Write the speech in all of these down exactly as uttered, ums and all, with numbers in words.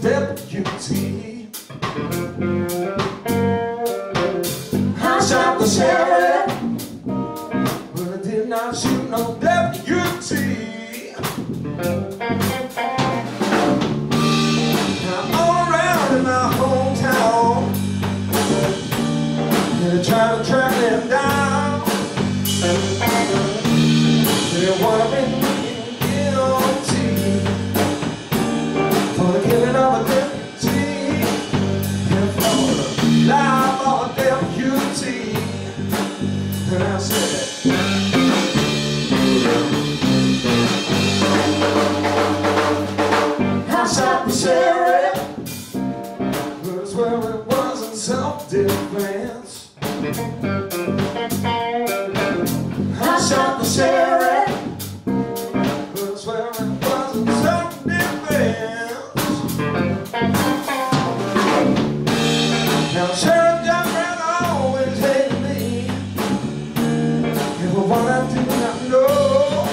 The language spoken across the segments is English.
deputy. I shot the sheriff, but I did not shoot no deputy. Now all around in my hometown, they're trying to track them down. They want me guilty for the killing of a deputy and for the life of a deputy. And I said, I shot the sheriff, but I swear it wasn't self-defense. I shot the sheriff, but I swear it wasn't self-defense. Now the sheriff John Brown always hated me, and for what I do not know.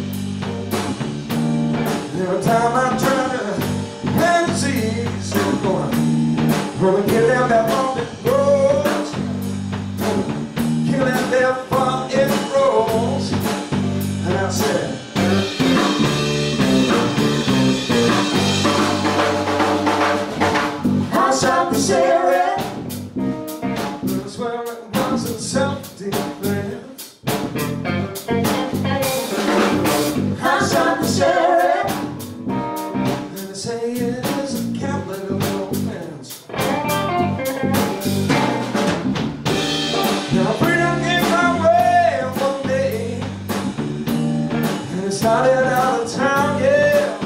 Every time I try to plant seeds, I'm gonna, gonna get down that bumpy road, kill that there far it rolls. And I said, I shot the sheriff, but I swear it wasn't self-defense. I shot the sheriff, and they say it is a capital offense. Now freedom came my way one day, and it started out of town, yeah.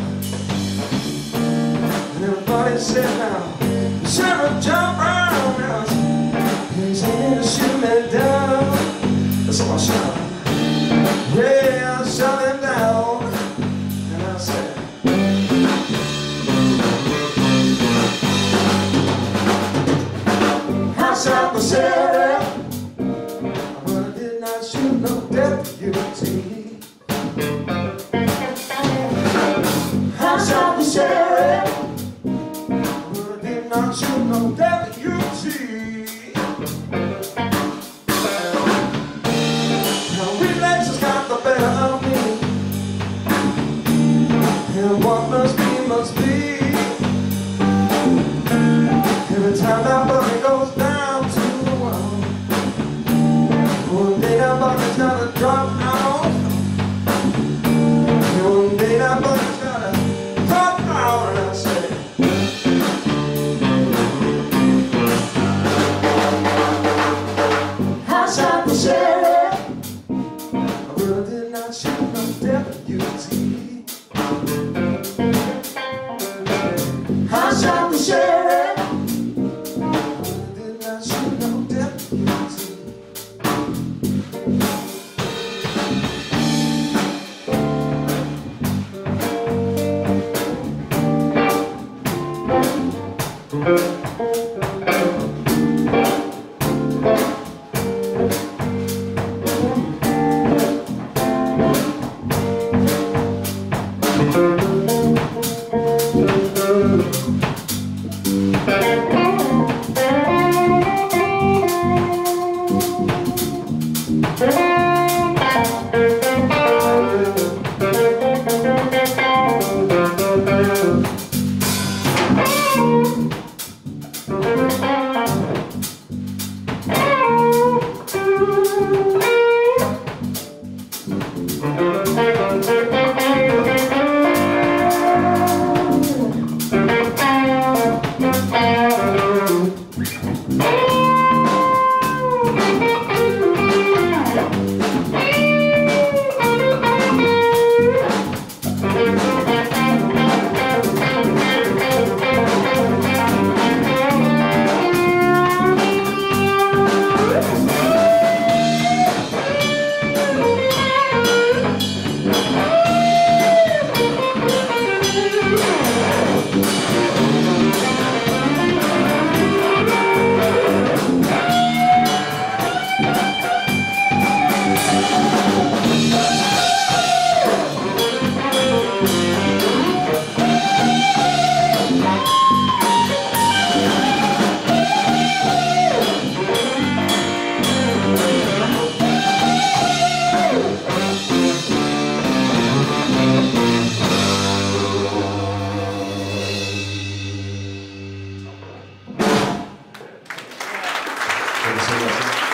And everybody said now, Sheriff John Brown, now he's here to shoot me down. So I shot him, yeah, I shot him down. And I said, I shot the sheriff, but I did not shoot no deputy. I shot the sheriff, but I did not shoot no deputy. Now reflexes got the better of me, and what must be, must be. Every time that body goes down to the wall, one day that body's gotta drop out. One day that body's gotta drop out. And I say, I shot the sheriff, but I did not shoot no deputy. I shot the sheriff, but I did not shoot no deputy. Thank you. so much.